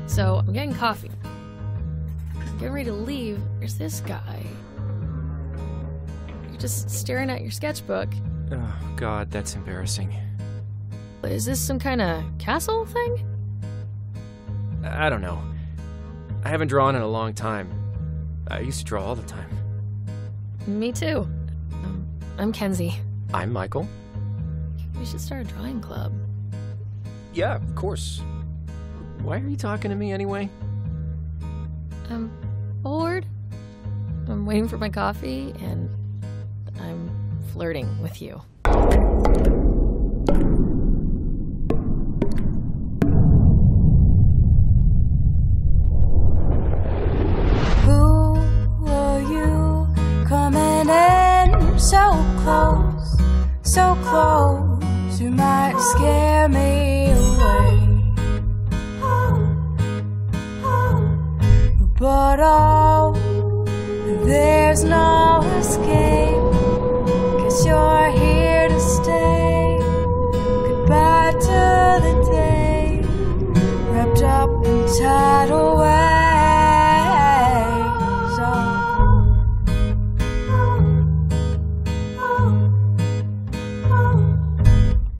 So I'm getting coffee. Getting ready to leave. There's this guy. You're just staring at your sketchbook. Oh, God, that's embarrassing. Is this some kind of castle thing? I don't know. I haven't drawn in a long time. I used to draw all the time. Me too. I'm Kenzie. I'm Michael. We should start a drawing club. Yeah, of course. Why are you talking to me anyway? I'm bored. I'm waiting for my coffee, and I'm flirting with you. Who are you coming in so close, so close? You might scare me away. But oh, there's no